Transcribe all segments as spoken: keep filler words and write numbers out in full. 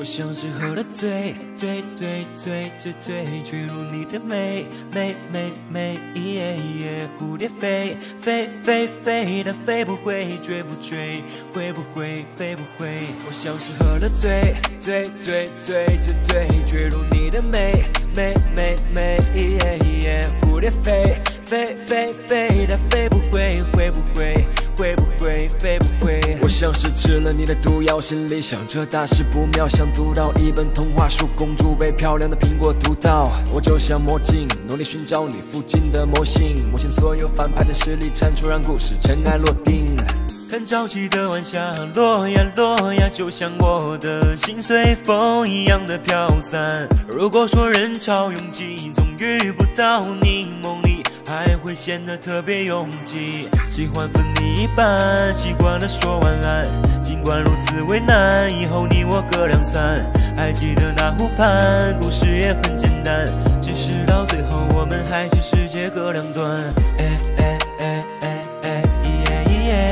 像是喝了醉，醉醉醉醉醉，坠入你的美美美美，耶耶，蝴蝶飞飞飞飞，它飞不回，追不追，会不会飞不回？我像是喝了醉，醉醉醉醉醉，坠入你的美美美美，耶耶，蝴蝶飞飞飞飞，它飞不回，会不会？会不会飞不回？ 我像是吃了你的毒药，心里想着大事不妙，想读到一本童话书，公主被漂亮的苹果毒到。我就像魔镜，努力寻找你附近的魔性，魔性所有反派的实力铲除，让故事尘埃落定。 看潮起的晚霞，落呀落呀，就像我的心随风一样的飘散。如果说人潮拥挤，总遇不到你，梦里还会显得特别拥挤。喜欢分你一半，习惯了说晚安，尽管如此为难，以后你我各两散。还记得那湖畔，故事也很简单，只是到最后我们还是世界各两端。哎哎哎哎哎，咿耶咿耶。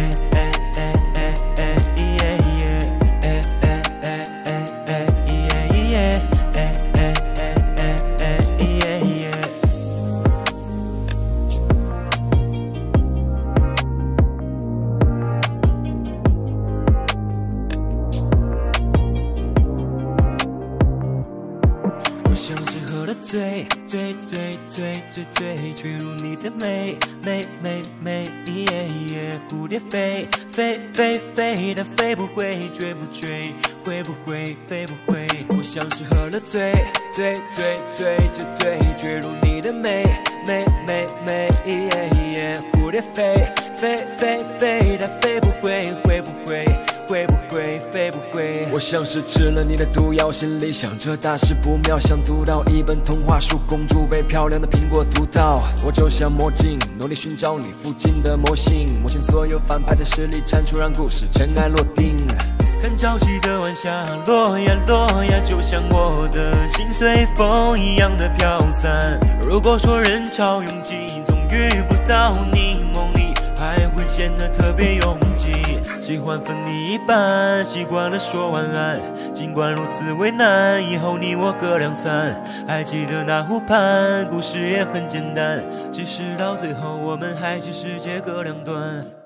我像是喝了醉，醉醉醉醉醉，坠入你的美美美美，耶耶，蝴蝶飞飞飞飞，它飞不回，追不追，会不会飞不回？我像是喝了醉，醉醉醉醉醉，坠入你的美美美美，耶耶，蝴蝶飞飞飞飞，它飞不回，会不会？会不会飞不回？ 我像是吃了你的毒药，心里想着大事不妙，想读到一本童话书，公主被漂亮的苹果毒到。我就像魔镜，努力寻找你附近的魔性，魔性所有反派的实力铲除，让故事尘埃落定。 看潮起的晚霞，落呀落呀，就像我的心随风一样的飘散。如果说人潮拥挤，总遇不到你，梦里还会显得特别拥挤。喜欢分你一半，习惯了说晚安，尽管如此为难，以后你我各两散。还记得那湖畔，故事也很简单，只是到最后我们还是世界各两端。